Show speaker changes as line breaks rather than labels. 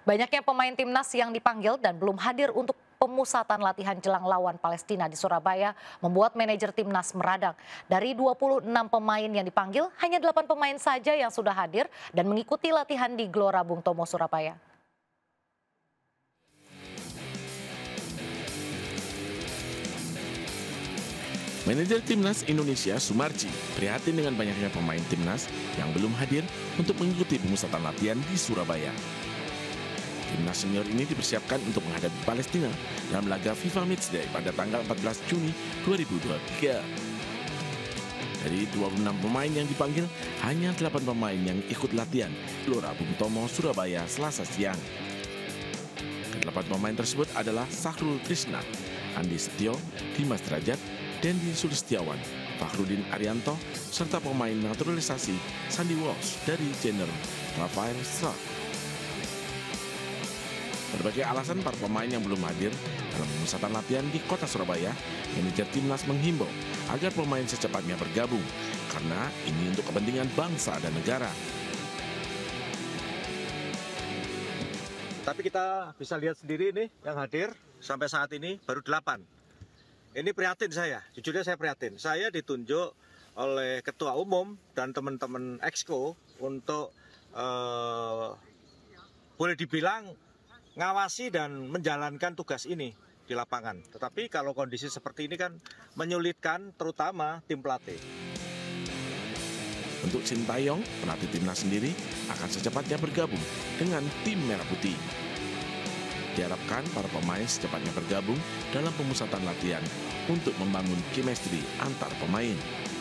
Banyaknya pemain timnas yang dipanggil dan belum hadir untuk pemusatan latihan jelang lawan Palestina di Surabaya membuat manajer timnas meradang. Dari 26 pemain yang dipanggil, hanya 8 pemain saja yang sudah hadir dan mengikuti latihan di Gelora Bung Tomo, Surabaya.
Manajer Timnas Indonesia Sumarji prihatin dengan banyaknya pemain timnas yang belum hadir untuk mengikuti pemusatan latihan di Surabaya. Timnas senior ini dipersiapkan untuk menghadapi Palestina dalam laga FIFA Matchday pada tanggal 14 Juni 2023. Dari 26 pemain yang dipanggil, hanya 8 pemain yang ikut latihan Gelora Bung Tomo, Surabaya, Selasa siang. Ke-8 pemain tersebut adalah Sahrul Trisna, Andi Setio, Dimas Derajat, Dendi Sulistiawan, Fakhrudin Arianto, serta pemain naturalisasi Sandy Walsh dari Jenner Rafael Struijk. Berbagai alasan para pemain yang belum hadir dalam pemusatan latihan di kota Surabaya, manajer timnas menghimbau agar pemain secepatnya bergabung, karena ini untuk kepentingan bangsa dan negara.
Tapi kita bisa lihat sendiri nih yang hadir sampai saat ini baru 8. Ini prihatin saya, jujurnya saya prihatin. Saya ditunjuk oleh Ketua Umum dan teman-teman Exco untuk boleh dibilang ngawasi dan menjalankan tugas ini di lapangan. Tetapi kalau kondisi seperti ini kan menyulitkan terutama tim pelatih.
Untuk Sintayong, pelatih timnas sendiri akan secepatnya bergabung dengan tim Merah Putih. Diharapkan para pemain secepatnya bergabung dalam pemusatan latihan untuk membangun chemistry antar pemain.